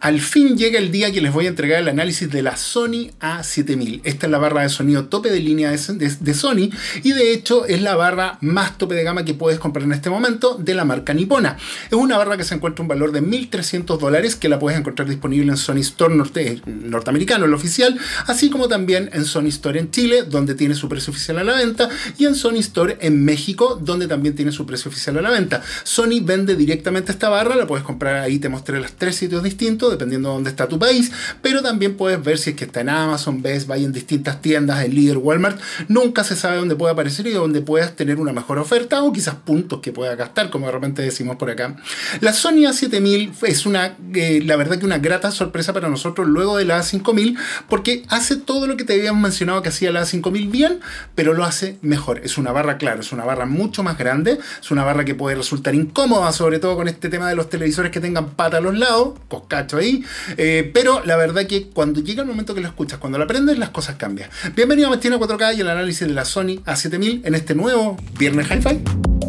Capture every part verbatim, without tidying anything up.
al fin llega el día que les voy a entregar el análisis de la Sony A siete mil. Esta es la barra de sonido tope de línea de, de, de Sony y de hecho es la barra más tope de gama que puedes comprar en este momento de la marca nipona. Es una barra que se encuentra un valor de mil trescientos dólares que la puedes encontrar disponible en Sony Store norte, norteamericano, el oficial, así como también en Sony Store en Chile, donde tiene su precio oficial a la venta, y en Sony Store en México, donde también tiene su precio oficial a la venta. Sony vende directamente esta barra, la puedes comprar ahí, te mostré los tres sitios distintos, dependiendo de dónde está tu país, pero también puedes ver si es que está en Amazon, Best Buy, en distintas tiendas, en Líder, Walmart. Nunca se sabe dónde puede aparecer y dónde puedas tener una mejor oferta o quizás puntos que puedas gastar, como de repente decimos por acá. La Sony A siete mil es una, eh, la verdad que una grata sorpresa para nosotros luego de la A cinco mil, porque hace todo lo que te habíamos mencionado que hacía la A cinco mil bien, pero lo hace mejor. Es una barra, claro, es una barra mucho más grande, es una barra que puede resultar incómoda, sobre todo con este tema de los televisores que tengan pata a los lados, coscacho ahí, eh, pero la verdad que cuando llega el momento que lo escuchas, cuando lo aprendes, las cosas cambian. Bienvenido a Mestina cuatro K y el análisis de la Sony A siete mil en este nuevo Viernes Hi-Fi.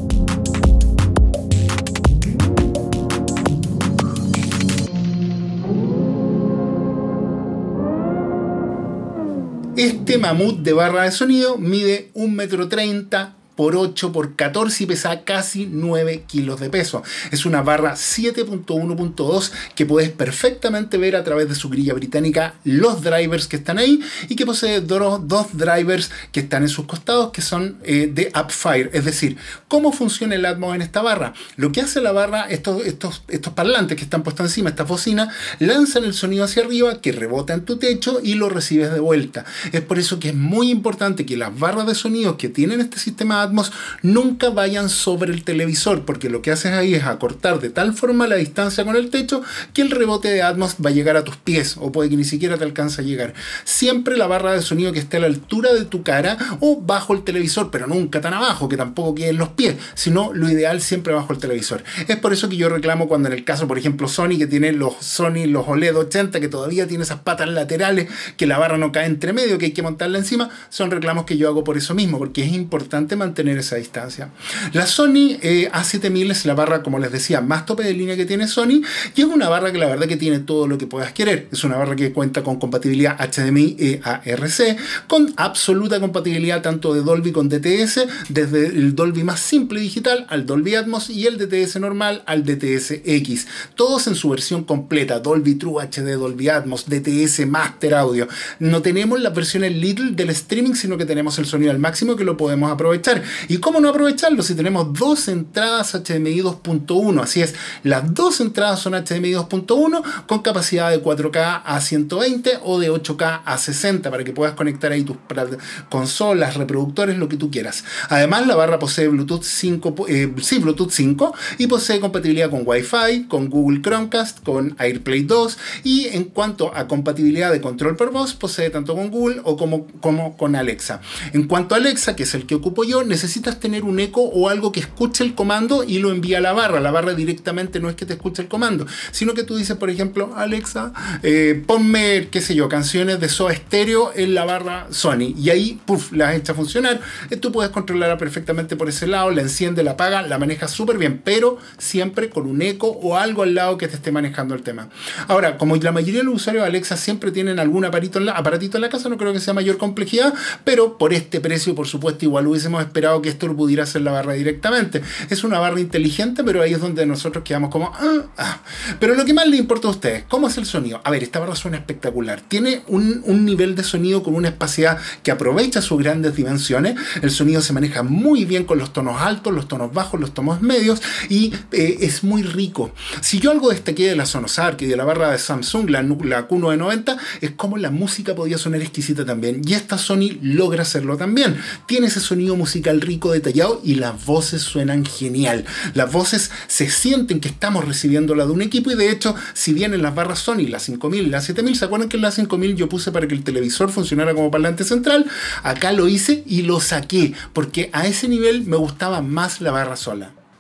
Este mamut de barra de sonido mide un metro treinta por ocho por catorce y pesa casi nueve kilos de peso. Es una barra siete punto uno punto dos que puedes perfectamente ver a través de su grilla británica los drivers que están ahí y que posee dos, dos drivers que están en sus costados que son eh, de Upfire. Es decir, ¿cómo funciona el Atmos en esta barra? Lo que hace la barra, estos, estos, estos parlantes que están puestos encima, estas bocinas, lanzan el sonido hacia arriba que rebota en tu techo y lo recibes de vuelta. Es por eso que es muy importante que las barras de sonido que tienen este sistema Atmos nunca vayan sobre el televisor, porque lo que haces ahí es acortar de tal forma la distancia con el techo que el rebote de Atmos va a llegar a tus pies o puede que ni siquiera te alcance a llegar. Siempre la barra de sonido que esté a la altura de tu cara o bajo el televisor, pero nunca tan abajo que tampoco queden los pies, sino lo ideal siempre bajo el televisor. Es por eso que yo reclamo cuando en el caso, por ejemplo, Sony, que tiene los Sony, los O L E D ochenta, que todavía tiene esas patas laterales, que la barra no cae entre medio, que hay que montarla encima, son reclamos que yo hago por eso mismo, porque es importante mantener esa distancia. La Sony eh, A siete mil es la barra, como les decía, más tope de línea que tiene Sony y es una barra que la verdad que tiene todo lo que puedas querer. Es una barra que cuenta con compatibilidad H D M I e A R C, con absoluta compatibilidad tanto de Dolby con D T S, desde el Dolby más simple digital al Dolby Atmos y el D T S normal al D T S X. Todos en su versión completa, Dolby True H D, Dolby Atmos, D T S, Master Audio. No tenemos las versiones Little del streaming, sino que tenemos el sonido al máximo que lo podemos aprovechar. ¿Y cómo no aprovecharlo si tenemos dos entradas H D M I dos punto uno? Así es, las dos entradas son H D M I dos punto uno con capacidad de cuatro K a ciento veinte o de ocho K a sesenta para que puedas conectar ahí tus consolas, reproductores, lo que tú quieras. Además, la barra posee Bluetooth cinco, eh, sí, Bluetooth cinco y posee compatibilidad con Wi-Fi, con Google Chromecast, con AirPlay dos y en cuanto a compatibilidad de control por voz, posee tanto con Google o como, como con Alexa. En cuanto a Alexa, que es el que ocupo yo, necesitas tener un eco o algo que escuche el comando y lo envía a la barra. La barra directamente no es que te escuche el comando, sino que tú dices, por ejemplo, Alexa, eh, ponme, qué sé yo, canciones de Soda Stereo en la barra Sony y ahí, puff, la has hecho funcionar. Eh, tú puedes controlarla perfectamente por ese lado, la enciende, la apaga, la manejas súper bien, pero siempre con un eco o algo al lado que te esté manejando el tema. Ahora, como la mayoría de los usuarios de Alexa siempre tienen algún aparatito en la, aparatito en la casa, no creo que sea mayor complejidad, pero por este precio, por supuesto, igual hubiésemos esperado que esto lo pudiera hacer la barra directamente. Es una barra inteligente, pero ahí es donde nosotros quedamos como ah, ah. Pero lo que más le importa a ustedes, ¿cómo es el sonido? A ver, esta barra suena espectacular. Tiene un, un nivel de sonido con una espacidad que aprovecha sus grandes dimensiones. El sonido se maneja muy bien con los tonos altos, los tonos bajos, los tonos medios y eh, es muy rico. Si yo algo destaqué de la Sonos Arc y de la barra de Samsung, la, la Q nueve noventa, es como la música podía sonar exquisita también. Y esta Sony logra hacerlo también. Tiene ese sonido musical rico, detallado y las voces suenan genial. Las voces se sienten que estamos recibiéndola de un equipo y de hecho, si bien en las barras Sony, la cinco mil y la siete mil, ¿se acuerdan que en la cinco mil yo puse para que el televisor funcionara como parlante central? Acá lo hice y lo saqué porque a ese nivel me gustaba más la barra sola.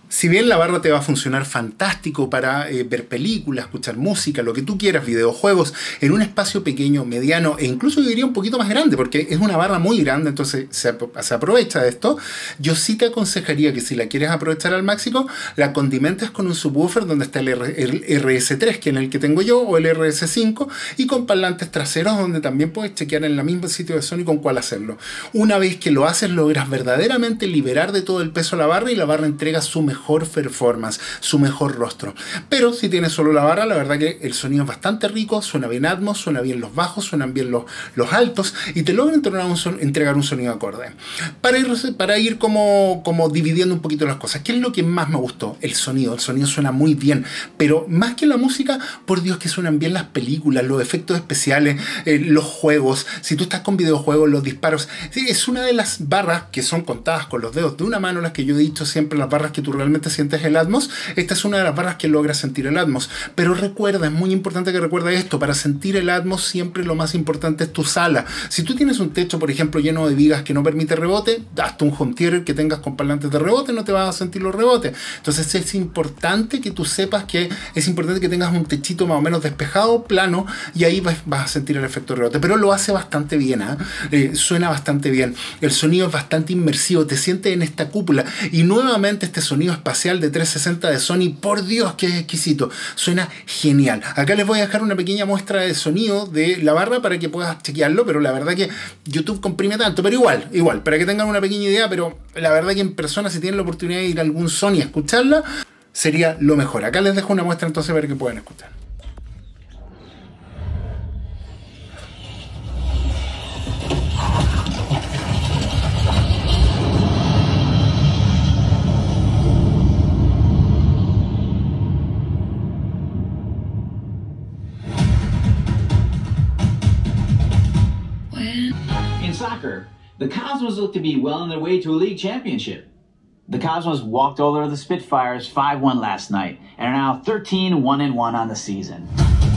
Si bien la barra te va a funcionar fantástico para eh, ver películas, escuchar música, lo que tú quieras, videojuegos, en un espacio pequeño, mediano e incluso yo diría un poquito más grande, porque es una barra muy grande, entonces se, se aprovecha de esto, yo sí te aconsejaría que si la quieres aprovechar al máximo, la condimentes con un subwoofer donde está el, R, el R S tres, que es el que tengo yo, o el R S cinco, y con parlantes traseros donde también puedes chequear en el mismo sitio de Sony con cuál hacerlo. Una vez que lo haces, logras verdaderamente liberar de todo el peso la barra y la barra entrega su mejor mejor performance, su mejor rostro. Pero si tienes solo la barra, la verdad que el sonido es bastante rico, suena bien Atmos, suena bien los bajos, suenan bien los, los altos y te logra entregar un, son, entregar un sonido acorde. Para ir, para ir como, como dividiendo un poquito las cosas, ¿qué es lo que más me gustó? El sonido. El sonido suena muy bien, pero más que la música, por Dios que suenan bien las películas, los efectos especiales, eh, los juegos. Si tú estás con videojuegos, los disparos. Sí, es una de las barras que son contadas con los dedos de una mano, las que yo he dicho siempre, las barras que tú realmente sientes el Atmos. Esta es una de las barras que logra sentir el Atmos, pero recuerda, es muy importante que recuerdes esto, para sentir el Atmos siempre lo más importante es tu sala. Si tú tienes un techo, por ejemplo, lleno de vigas que no permite rebote, hasta un home theater que tengas con parlantes de rebote no te vas a sentir los rebotes. Entonces es importante que tú sepas que es importante que tengas un techito más o menos despejado, plano, y ahí vas, vas a sentir el efecto de rebote, pero lo hace bastante bien, ¿eh? Eh, suena bastante bien, el sonido es bastante inmersivo, te sientes en esta cúpula, y nuevamente este sonido espacial de trescientos sesenta de Sony, por Dios que es exquisito, suena genial. Acá les voy a dejar una pequeña muestra de sonido de la barra para que puedas chequearlo, pero la verdad que YouTube comprime tanto, pero igual, igual, para que tengan una pequeña idea, pero la verdad que en persona, si tienen la oportunidad de ir a algún Sony a escucharla, sería lo mejor. Acá les dejo una muestra entonces para que puedan escuchar. Soccer, the Cosmos look to be well on their way to a league championship. The Cosmos walked over the Spitfires five one last night and are now thirteen one and one on the season.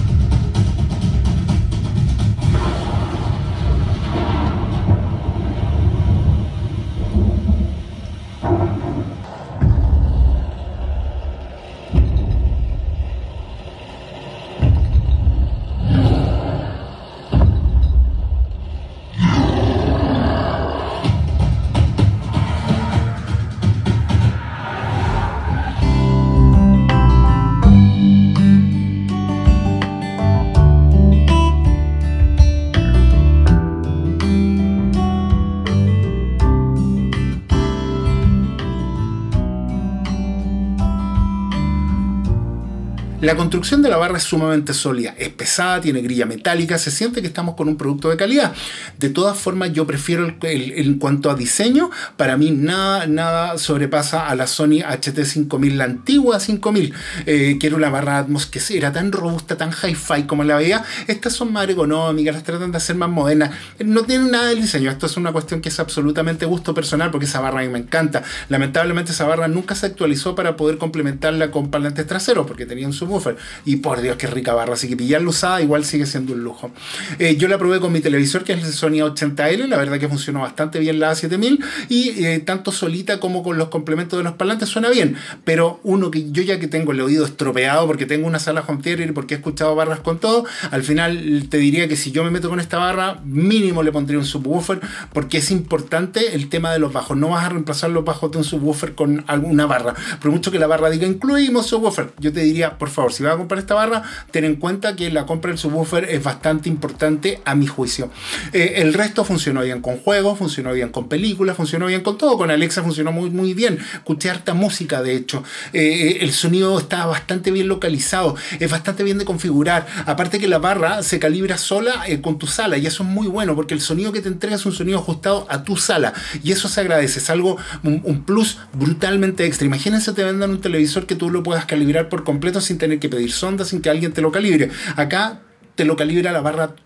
La construcción de la barra es sumamente sólida, es pesada, tiene grilla metálica, se siente que estamos con un producto de calidad. De todas formas, yo prefiero el, el, en cuanto a diseño, para mí nada, nada sobrepasa a la Sony H T cinco mil, la antigua cinco mil, eh, que era una barra Atmos que era tan robusta, tan hi-fi como la veía. Estas son más ergonómicas, las tratan de hacer más modernas, no tienen nada del diseño. Esto es una cuestión que es absolutamente gusto personal, porque esa barra a mí me encanta. Lamentablemente esa barra nunca se actualizó para poder complementarla con parlantes traseros, porque tenían su subwoofer. Y por Dios, qué rica barra. Así que pillarla usada igual sigue siendo un lujo. Eh, yo la probé con mi televisor, que es el Sony A ochenta L. La verdad que funcionó bastante bien la A siete mil. Y eh, tanto solita como con los complementos de los parlantes suena bien. Pero uno que yo ya que tengo el oído estropeado, porque tengo una sala home theater y porque he escuchado barras con todo, al final te diría que si yo me meto con esta barra, mínimo le pondría un subwoofer, porque es importante el tema de los bajos. No vas a reemplazar los bajos de un subwoofer con alguna barra. Por mucho que la barra diga incluimos subwoofer, yo te diría, por favor, si vas a comprar esta barra, ten en cuenta que la compra del subwoofer es bastante importante a mi juicio. Eh, el resto funcionó bien con juegos, funcionó bien con películas, funcionó bien con todo. Con Alexa funcionó muy muy bien. Escuché harta música, de hecho. Eh, el sonido está bastante bien localizado, es bastante bien de configurar. Aparte que la barra se calibra sola eh, con tu sala, y eso es muy bueno, porque el sonido que te entrega es un sonido ajustado a tu sala, y eso se agradece. Es algo, un, un plus brutalmente extra. Imagínense te vendan un televisor que tú lo puedas calibrar por completo sin tener que pedir sonda, sin que alguien te lo calibre. Acá te lo calibra la barra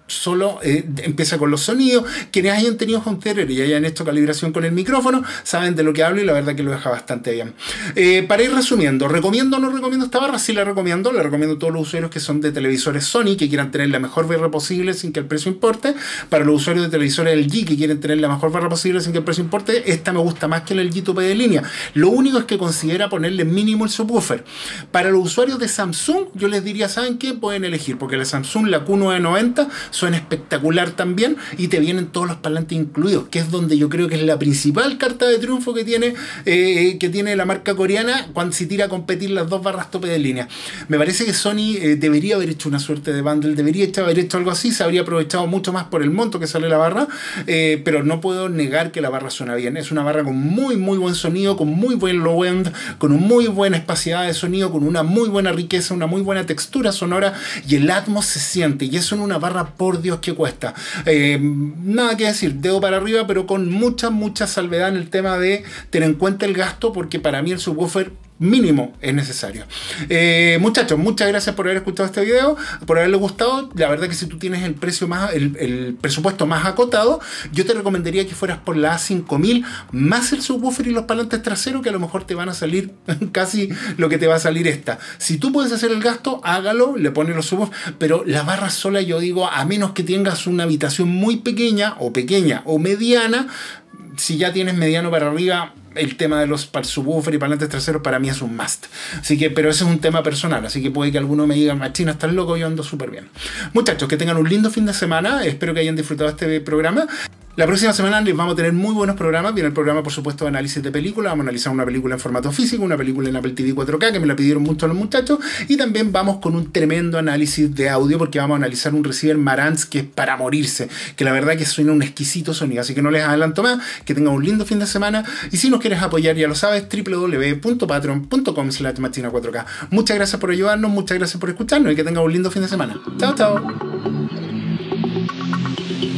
solo eh, empieza con los sonidos. Quienes hayan tenido home theater y hayan hecho calibración con el micrófono saben de lo que hablo y la verdad que lo deja bastante bien. Eh, para ir resumiendo, ¿recomiendo o no recomiendo esta barra? Sí la recomiendo, la recomiendo a todos los usuarios que son de televisores Sony, que quieran tener la mejor barra posible sin que el precio importe. Para los usuarios de televisores L G que quieren tener la mejor barra posible sin que el precio importe, esta me gusta más que el L G tope de línea. Lo único es que considera ponerle mínimo el subwoofer. Para los usuarios de Samsung, yo les diría, ¿saben qué? Pueden elegir, porque la Samsung, la Q novecientos noventa, suena espectacular también y te vienen todos los parlantes incluidos, que es donde yo creo que es la principal carta de triunfo que tiene, eh, que tiene la marca coreana cuando se tira a competir las dos barras tope de línea. Me parece que Sony eh, debería haber hecho una suerte de bundle, debería haber hecho algo así, se habría aprovechado mucho más por el monto que sale la barra, eh, pero no puedo negar que la barra suena bien. Es una barra con muy muy buen sonido, con muy buen low end, con una muy buena espaciadad de sonido, con una muy buena riqueza, una muy buena textura sonora, y el Atmos se siente, y eso en una barra, por Dios que cuesta. Eh, nada que decir, dedo para arriba, pero con mucha mucha salvedad en el tema de tener en cuenta el gasto, porque para mí el subwoofer mínimo es necesario. Eh, muchachos, muchas gracias por haber escuchado este video, por haberles gustado. La verdad que si tú tienes el precio más, el, el presupuesto más acotado, yo te recomendaría que fueras por la A cinco mil más el subwoofer y los parlantes traseros, que a lo mejor te van a salir casi lo que te va a salir esta. Si tú puedes hacer el gasto, hágalo, le pones los subwoofers, pero la barra sola, yo digo, a menos que tengas una habitación muy pequeña o pequeña o mediana, si ya tienes mediano para arriba, el tema de los subwoofer y parlantes traseros para mí es un must. Así que, pero ese es un tema personal, así que puede que alguno me diga, machina, estás loco, yo ando súper bien. Muchachos, que tengan un lindo fin de semana, espero que hayan disfrutado este programa. La próxima semana les vamos a tener muy buenos programas. Viene el programa, por supuesto, de análisis de películas. Vamos a analizar una película en formato físico, una película en Apple T V cuatro K, que me la pidieron mucho los muchachos. Y también vamos con un tremendo análisis de audio, porque vamos a analizar un receiver Marantz que es para morirse, que la verdad que suena un exquisito sonido. Así que no les adelanto más, que tengan un lindo fin de semana. Y si nos quieres apoyar, ya lo sabes, w w w punto patreon punto com slash machina cuatro K. Muchas gracias por ayudarnos, muchas gracias por escucharnos y que tengan un lindo fin de semana. Chao, chao.